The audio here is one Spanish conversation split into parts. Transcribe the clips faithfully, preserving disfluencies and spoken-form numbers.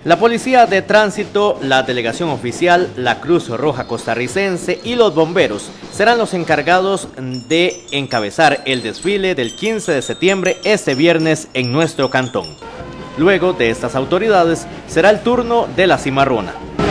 La Policía de Tránsito, la Delegación Oficial, la Cruz Roja Costarricense y los bomberos serán los encargados de encabezar el desfile del quince de septiembre este viernes en nuestro cantón. Luego de estas autoridades será el turno de la cimarrona.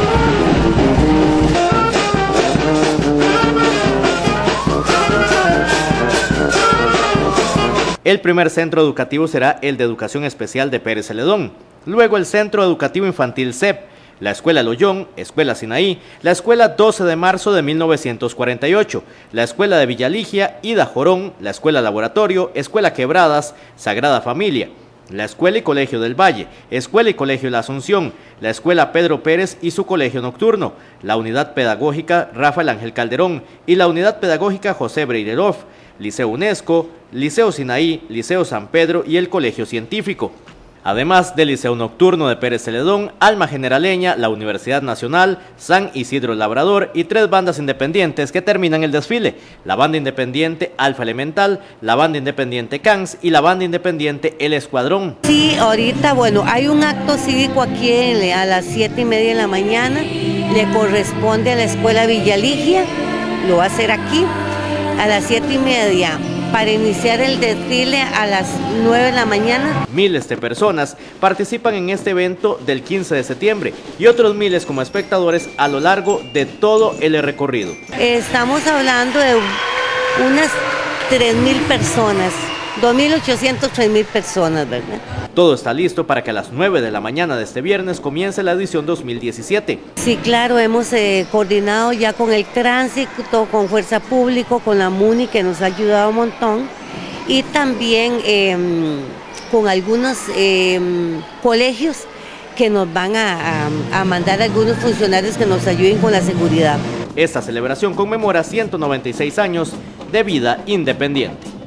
El primer centro educativo será el de Educación Especial de Pérez Celedón, luego el Centro Educativo Infantil C E P, la Escuela Loyón, Escuela Sinaí, la Escuela doce de marzo de mil novecientos cuarenta y ocho, la Escuela de Villaligia, Ida Jorón, la Escuela Laboratorio, Escuela Quebradas, Sagrada Familia, la Escuela y Colegio del Valle, Escuela y Colegio La Asunción, la Escuela Pedro Pérez y su Colegio Nocturno, la Unidad Pedagógica Rafael Ángel Calderón y la Unidad Pedagógica José Breirelov, Liceo UNESCO, Liceo Sinaí, Liceo San Pedro y el Colegio Científico. Además del Liceo Nocturno de Pérez Celedón, Alma Generaleña, la Universidad Nacional, San Isidro Labrador y tres bandas independientes que terminan el desfile: la banda independiente Alfa Elemental, la banda independiente Cans y la banda independiente El Escuadrón. Sí, ahorita, bueno, hay un acto cívico aquí en, a las siete y media de la mañana, le corresponde a la Escuela Villaligia, lo va a hacer aquí, a las siete y media. Para iniciar el desfile a las nueve de la mañana. Miles de personas participan en este evento del quince de septiembre y otros miles como espectadores a lo largo de todo el recorrido. Estamos hablando de unas tres mil personas, dos mil ochocientas, tres mil personas, ¿verdad? Todo está listo para que a las nueve de la mañana de este viernes comience la edición dos mil diecisiete. Sí, claro, hemos eh, coordinado ya con el tránsito, con Fuerza Pública, con la MUNI, que nos ha ayudado un montón, y también eh, con algunos eh, colegios que nos van a, a, a mandar algunos funcionarios que nos ayuden con la seguridad. Esta celebración conmemora ciento noventa y seis años de vida independiente.